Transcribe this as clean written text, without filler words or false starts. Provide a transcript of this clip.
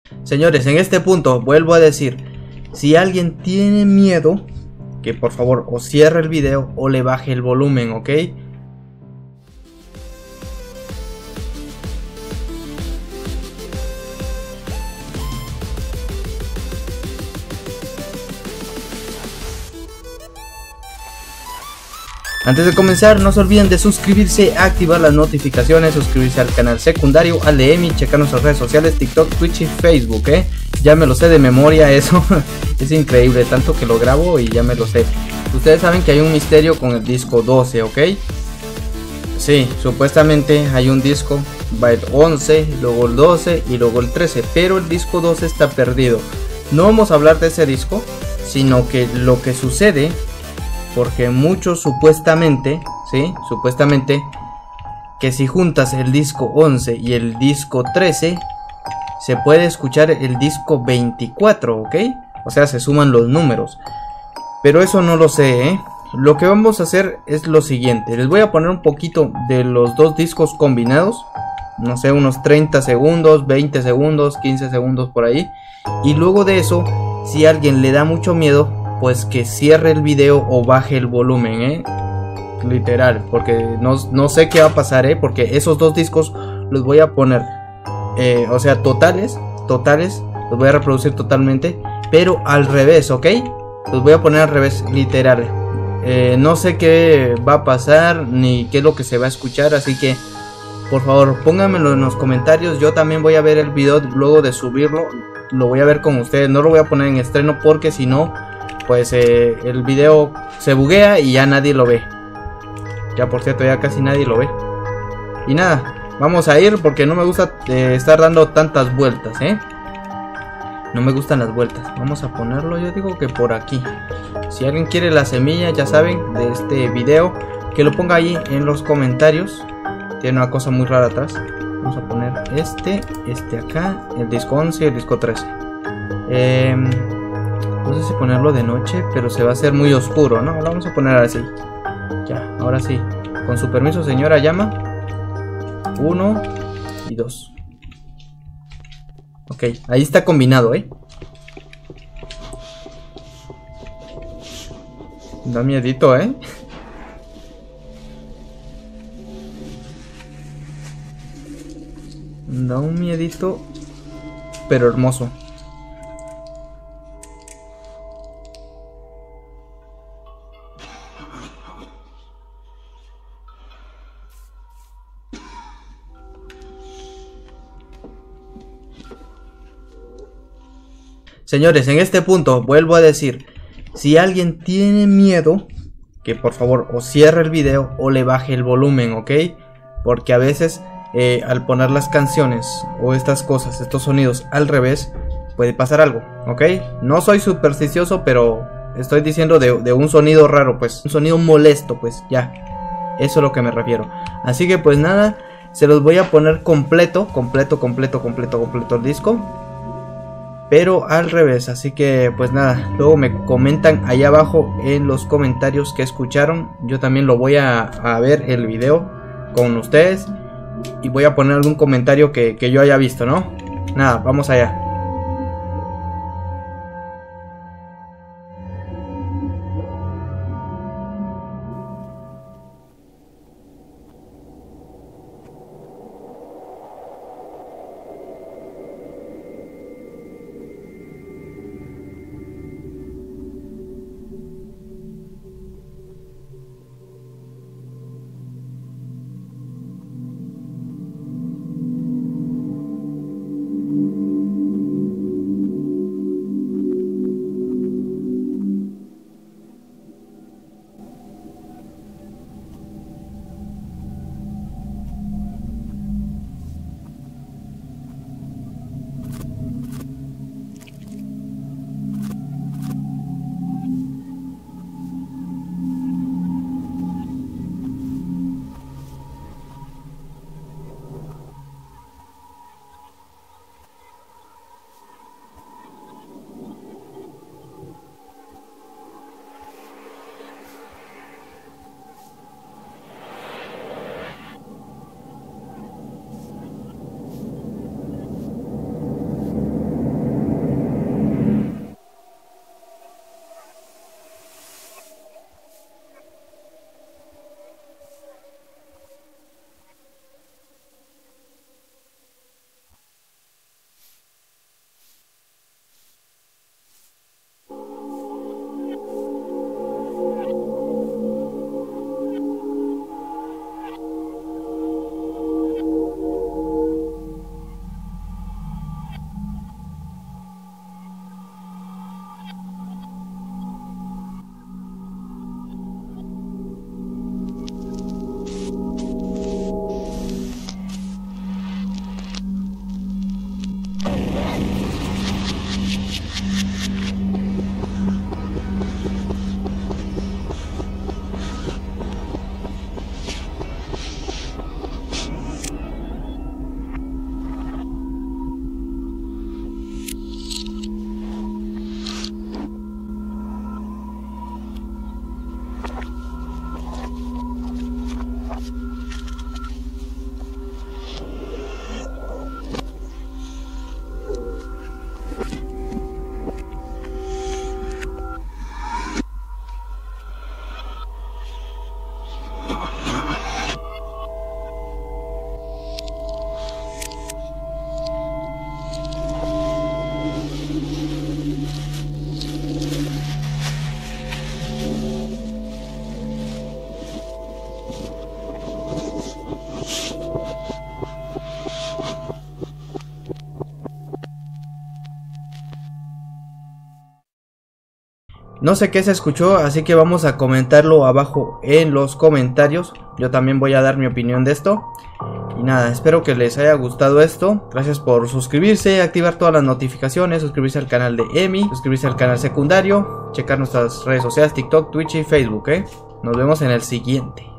Señores, en este punto vuelvo a decir, si alguien tiene miedo, que por favor o cierre el video o le baje el volumen, ¿ok? Antes de comenzar, no se olviden de suscribirse, activar las notificaciones, suscribirse al canal secundario, al de Emi, checar nuestras redes sociales, TikTok, Twitch y Facebook, Ya me lo sé de memoria eso, es increíble, tanto que lo grabo y ya me lo sé. Ustedes saben que hay un misterio con el disco 12, ¿ok? Sí, supuestamente hay un disco, va el 11, luego el 12 y luego el 13, pero el disco 12 está perdido. No vamos a hablar de ese disco, sino que lo que sucede, porque muchos supuestamente, ¿sí? Supuestamente que si juntas el disco 11 y el disco 13, se puede escuchar el disco 24, ¿ok? O sea, se suman los números. Pero eso no lo sé, ¿eh? Lo que vamos a hacer es lo siguiente. Les voy a poner un poquito de los dos discos combinados. No sé, unos 30 segundos, 20 segundos, 15 segundos por ahí. Y luego de eso, si a alguien le da mucho miedo, pues que cierre el video o baje el volumen, literal, porque no sé qué va a pasar, porque esos dos discos los voy a poner, o sea, totales, los voy a reproducir totalmente, pero al revés, ¿ok? Los voy a poner al revés, literal. No sé qué va a pasar, ni qué es lo que se va a escuchar, así que por favor pónganmelo en los comentarios. Yo también voy a ver el video luego de subirlo, lo voy a ver con ustedes, no lo voy a poner en estreno porque si no, pues el video se buguea y ya nadie lo ve. Ya por cierto, ya casi nadie lo ve. Y nada, vamos a ir porque no me gusta estar dando tantas vueltas, No me gustan las vueltas. Vamos a ponerlo, yo digo que por aquí. Si alguien quiere la semilla, ya saben, de este video, que lo ponga ahí en los comentarios. Tiene una cosa muy rara atrás. Vamos a poner este acá, el disco 11 y el disco 13. No sé si ponerlo de noche, pero se va a hacer muy oscuro, ¿no? Lo vamos a poner así. Ya, ahora sí. Con su permiso, señora Llama. 1 y 2. Ok, ahí está combinado, Da miedito, Da un miedito, pero hermoso. Señores, en este punto vuelvo a decir, si alguien tiene miedo, que por favor o cierre el video o le baje el volumen, ¿ok? Porque a veces al poner las canciones o estas cosas, estos sonidos al revés, puede pasar algo, ¿ok? No soy supersticioso, pero estoy diciendo de un sonido raro, pues, un sonido molesto, pues, ya. Eso es lo que me refiero. Así que pues nada, se los voy a poner completo el disco, pero al revés. Así que pues nada, luego me comentan ahí abajo en los comentarios que escucharon. Yo también lo voy a ver el video con ustedes y voy a poner algún comentario que yo haya visto, ¿no? Nada, vamos allá. No sé qué se escuchó, así que vamos a comentarlo abajo en los comentarios. Yo también voy a dar mi opinión de esto. Y nada, espero que les haya gustado esto. Gracias por suscribirse, activar todas las notificaciones, suscribirse al canal de Emi, suscribirse al canal secundario, checar nuestras redes sociales, TikTok, Twitch y Facebook, Nos vemos en el siguiente.